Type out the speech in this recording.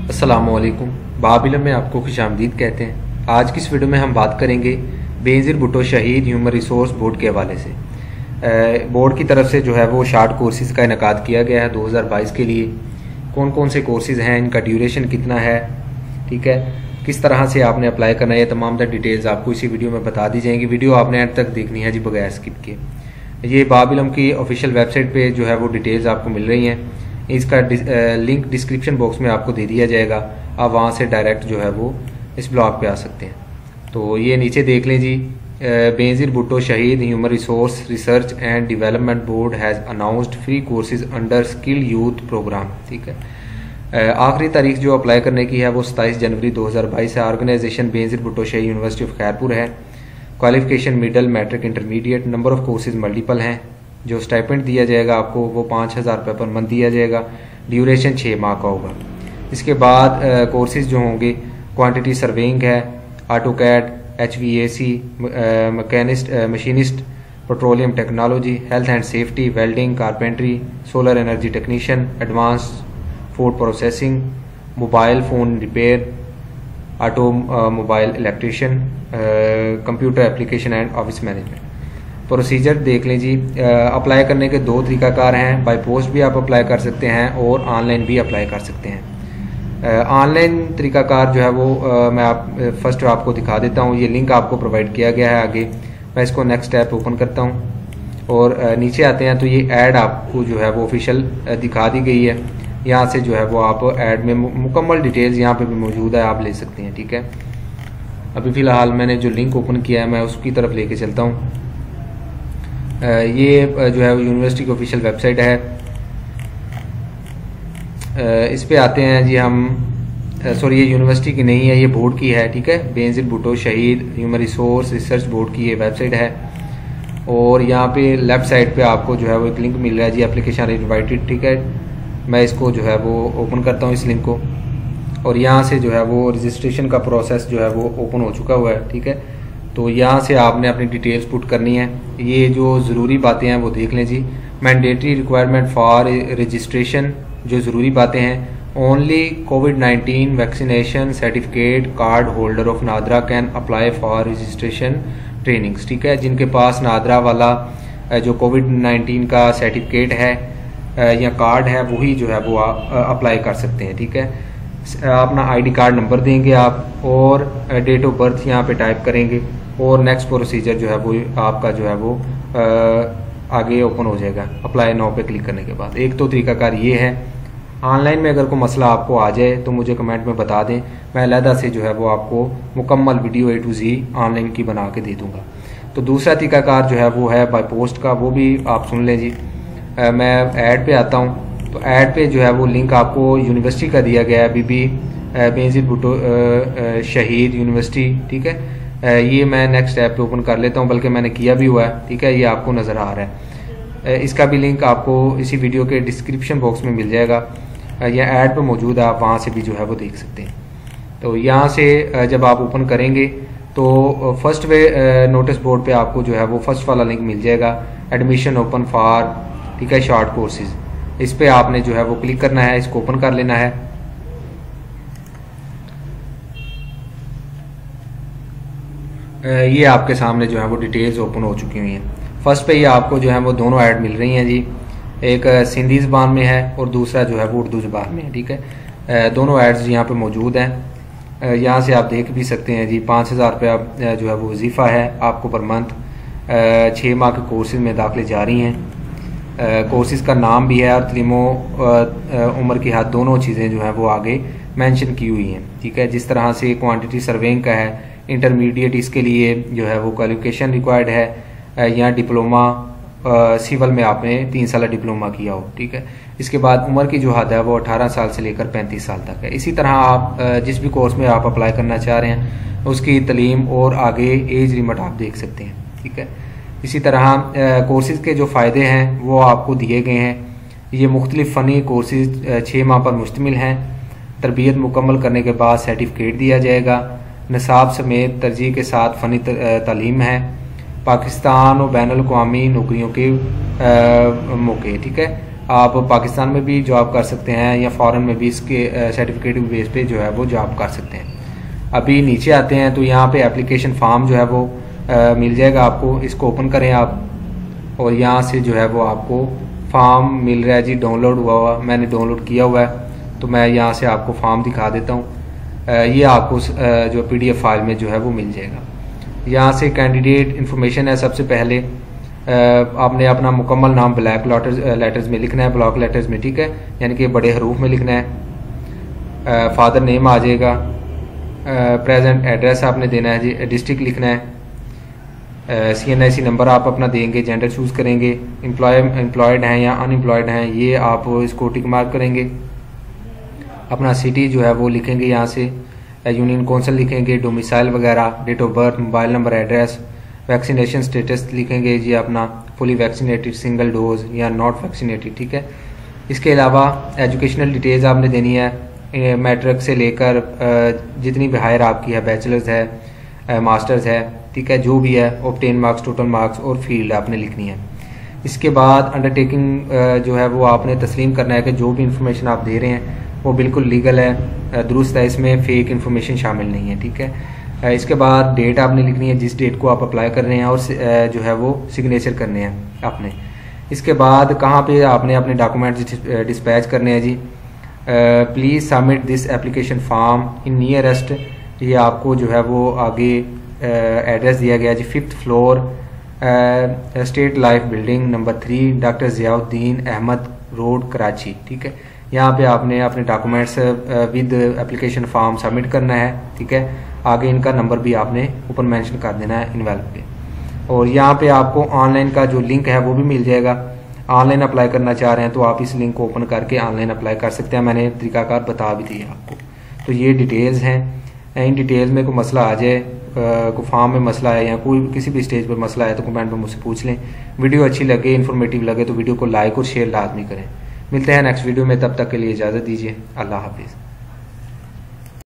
अस्सलामुअलैकुम। बाबिलम में आपको खुशामदीद कहते हैं। आज की इस वीडियो में हम बात करेंगे Benazir Bhutto Shaheed human resource board के हवाले से। बोर्ड की तरफ से जो है वो शार्ट कोर्सेज़ का इनकाद किया गया है 2022 के लिए। कौन कौन से कोर्सेज़ हैं, इनका ड्यूरेशन कितना है, ठीक है, किस तरह से आपने अप्लाई करना है, ये तमाम तर डिटेल्स आपको इसी वीडियो में बता दी जाएंगी। वीडियो आपने एंड तक देखनी है जी बगैर स्किप के। ये बाबिलम की ऑफिशियल वेबसाइट पे जो है वो डिटेल्स आपको मिल रही हैं। इसका लिंक डिस्क्रिप्शन बॉक्स में आपको दे दिया जाएगा। आप वहाँ से डायरेक्ट जो है वो इस ब्लॉग पे आ सकते हैं। तो ये नीचे देख लें जी, Benazir Bhutto Shaheed human resource research and development board has announced free courses under skill youth program. ठीक है, आखिरी तारीख जो अप्लाई करने की है वो 27 जनवरी 2022 है। ऑर्गेनाइजेशन बेनज़ीर भुट्टो शहीद यूनिवर्सिटी ऑफ खैरपुर है। Qualification middle, matric, intermediate. Number of courses multiple हैं। जो स्टाइपेंड दिया जाएगा आपको वो 5,000 रुपये पर मंथ दिया जाएगा। ड्यूरेशन 6 माह का होगा। इसके बाद कोर्सेज जो होंगे, क्वांटिटी सर्वेइंग है, AutoCAD, HVAC, mechanist, machinist, petroleum technology, health and safety, welding, carpentry, solar energy technician, advance food processing, mobile phone repair, automobile electrician, computer application and office management. Procedure देख लें जी। Apply करने के 2 तरीकाकार हैं। By post भी आप apply कर सकते हैं और ऑनलाइन भी अप्लाई कर सकते हैं। ऑनलाइन तरीकाकार जो है वो मैं फर्स्ट आपको दिखा देता हूँ। ये लिंक आपको प्रोवाइड किया गया है आगे। मैं इसको नेक्स्ट ऐप ओपन करता हूँ और नीचे आते हैं तो ये ऐड आपको जो है वो ऑफिशियल दिखा दी गई है। यहाँ से जो है वो आप ऐड में मुकम्मल डिटेल्स यहाँ पे भी मौजूद है, आप ले सकते हैं। ठीक है, अभी फ़िलहाल मैंने जो लिंक ओपन किया है मैं उसकी तरफ लेके चलता हूँ। ये जो है यूनिवर्सिटी की ऑफिशियल वेबसाइट है। इस पे आते हैं जी हम। सॉरी, ये यूनिवर्सिटी की नहीं है, ये बोर्ड की है। ठीक है, Benazir Bhutto Shaheed human resource research board की ये वेबसाइट है। और यहाँ पे लेफ्ट साइड पे आपको जो है वो एक लिंक मिल रहा है जी, एप्लीकेशन इनवाइटेड। ठीक है, मैं इसको जो है वो ओपन करता हूँ इस लिंक को, और यहाँ से जो है वो रजिस्ट्रेशन का प्रोसेस जो है वो ओपन हो चुका हुआ है। ठीक है, तो यहाँ से आपने अपनी डिटेल्स पुट करनी है। ये जो ज़रूरी बातें हैं वो देख लें जी। मैंडेटरी रिक्वायरमेंट फॉर रजिस्ट्रेशन, जो ज़रूरी बातें हैं, ओनली कोविड-19 vaccination certificate card holder of NADRA can apply for registration trainings. ठीक है, जिनके पास नादरा वाला जो कोविड-19 का सर्टिफिकेट है या कार्ड है वही जो है वो अप्लाई कर सकते हैं। ठीक है, अपना ID कार्ड नंबर देंगे आप और डेट ऑफ बर्थ यहाँ पे टाइप करेंगे और नेक्स्ट प्रोसीजर जो है वो आपका जो है वो आगे ओपन हो जाएगा अप्लाई नाउ पे क्लिक करने के बाद। एक तो तरीकाकार ये है। ऑनलाइन में अगर कोई मसला आपको आ जाए तो मुझे कमेंट में बता दें, मैं अलहदा से जो है वो आपको मुकम्मल video A to Z online की बना के दे दूँगा। तो दूसरा तरीकाकार जो है वो है बाय पोस्ट का, वो भी आप सुन लें जी। मैं ऐड पे आता हूँ तो ऐड पे जो है वो लिंक आपको यूनिवर्सिटी का दिया गया है, बीबी बेनज़ीर भुट्टो शहीद यूनिवर्सिटी। ठीक है, ये मैं नेक्स्ट ऐप पे ओपन कर लेता हूँ, बल्कि मैंने किया भी हुआ है। ठीक है, ये आपको नज़र आ रहा है। इसका भी लिंक आपको इसी वीडियो के डिस्क्रिप्शन बॉक्स में मिल जाएगा या ऐड पे मौजूद है, आप वहाँ से भी जो है वो देख सकते हैं। तो यहाँ से जब आप ओपन करेंगे तो फर्स्ट वे नोटिस बोर्ड पे आपको जो है वो फर्स्ट वाला लिंक मिल जाएगा, एडमिशन ओपन फॉर, ठीक है, शॉर्ट कोर्सेज। इस पे आपने जो है वो क्लिक करना है, इसको ओपन कर लेना है। ये आपके सामने जो है वो डिटेल्स ओपन हो चुकी हुई हैं। फर्स्ट पे ये आपको जो है वो दोनों ऐड मिल रही हैं जी, एक सिंधी ज़बान में है और दूसरा जो है वो उर्दू ज़बान में है। ठीक है, दोनों एड्स यहाँ पे मौजूद हैं। यहाँ से आप देख भी सकते हैं जी। 5,000 रुपया जो है वो वजीफ़ा है आपको पर मंथ। 6 माह के कोर्सेज में दाखिले जारी हैं। कोर्सेज का नाम भी है और तलीमो उम्र की हद, दोनों चीज़ें जो हैं वो आगे मेंशन की हुई हैं। ठीक है, जिस तरह से क्वांटिटी सर्वेइंग का है, इंटरमीडिएट, इसके लिए जो है वो क्वालिफिकेशन रिक्वायर्ड है या डिप्लोमा सिविल में आपने 3 साल डिप्लोमा किया हो। ठीक है, इसके बाद उम्र की जो हद है वो 18 साल से लेकर 35 साल तक है। इसी तरह आप जिस भी कोर्स में आप अप्लाई करना चाह रहे हैं उसकी तलीम और आगे एज लिमिट आप देख सकते हैं। ठीक है, इसी तरह कोर्सेज के जो फ़ायदे हैं वो आपको दिए गए हैं। ये मुख्तलिफ फ़नी कोर्सेज 6 माह पर मुश्तमिल हैं। तरबियत मुकम्मल करने के बाद सर्टिफिकेट दिया जाएगा। निसाब समेत तरजीह के साथ फ़नी तालीम है। पाकिस्तान और बैनुल अक़वामी नौकरियों के मौके। ठीक है, आप पाकिस्तान में भी जॉब कर सकते हैं या फॉरेन में भी इसके सर्टिफिकेट बेस पे जो है वो जॉब कर सकते हैं। अभी नीचे आते हैं तो यहाँ पे एप्लीकेशन फॉर्म जो है वो मिल जाएगा आपको। इसको ओपन करें आप और यहाँ से जो है वो आपको फॉर्म मिल रहा है जी, डाउनलोड हुआ मैंने डाउनलोड किया हुआ है। तो मैं यहाँ से आपको फॉर्म दिखा देता हूँ। ये आपको जो PDF फाइल में जो है वो मिल जाएगा। यहाँ से कैंडिडेट इन्फॉर्मेशन है। सबसे पहले आपने अपना मुकम्मल नाम ब्लैक लेटर्स में लिखना है, ब्लॉक लेटर्स में, ठीक है, यानी कि बड़े हरूफ में लिखना है। फादर नेम आ जाएगा। प्रेजेंट एड्रेस आपने देना है जी, डिस्ट्रिक्ट लिखना है। CNIC नंबर आप अपना देंगे, जेंडर चूज़ करेंगे, एम्प्लॉयड हैं या अनएम्प्लॉयड हैं ये आप इसको टिक मार्क करेंगे। अपना सिटी जो है वो लिखेंगे, यहाँ से यूनियन काउंसिल लिखेंगे, डोमिसाइल वगैरह, date of birth, mobile number, address, vaccination status लिखेंगे जी अपना, फुली वैक्सीनेटेड, सिंगल डोज या नॉट वैक्सीनेटेड, ठीक है। इसके अलावा एजुकेशनल डिटेल्स आपने देनी है, मैट्रिक से लेकर जितनी भी हायर आपकी है, बैचलर्स है, मास्टर्स है, ठीक है, जो भी है, ऑब्टेन मार्क्स, टोटल मार्क्स और फील्ड आपने लिखनी है। इसके बाद अंडरटेकिंग जो है वो आपने तस्लीम करना है कि जो भी इंफॉर्मेशन आप दे रहे हैं वो बिल्कुल लीगल है, दुरुस्त है, इसमें फेक इन्फॉर्मेशन शामिल नहीं है, ठीक है। इसके बाद डेट आपने लिखनी है जिस डेट को आप अप्लाई कर रहे हैं और जो है वो सिग्नेचर करने हैं आपने। इसके बाद कहाँ पे आपने अपने डॉक्यूमेंट्स डिस्पैच करने हैं जी। Please submit this application form in nearest, ये आपको जो है वो आगे एड्रेस दिया गया जी, 5th floor, state life building, number 3, doctor Ziauddin Ahmed road, Karachi, ठीक है। यहाँ पे आपने अपने documents with application form submit करना है, ठीक है। आगे इनका नंबर भी आपने ऊपर मेंशन कर देना है इनवेलप पे। और यहाँ पे आपको ऑनलाइन का जो लिंक है वो भी मिल जाएगा। ऑनलाइन अप्लाई करना चाह रहे हैं तो आप इस लिंक को ओपन करके ऑनलाइन अप्लाई कर सकते हैं, मैंने तरीकाकार बता भी दिया आपको। तो ये डिटेल्स हैं। इन डिटेल्स में कोई मसला आ जाए, कोई फॉर्म में मसला है या कोई किसी भी स्टेज पर मसला है तो कमेंट में मुझसे पूछ लें। वीडियो अच्छी लगे, इन्फॉर्मेटिव लगे तो वीडियो को लाइक और शेयर लाजमी करें। मिलते हैं नेक्स्ट वीडियो में, तब तक के लिए इजाज़त दीजिए। अल्लाह हाफिज़।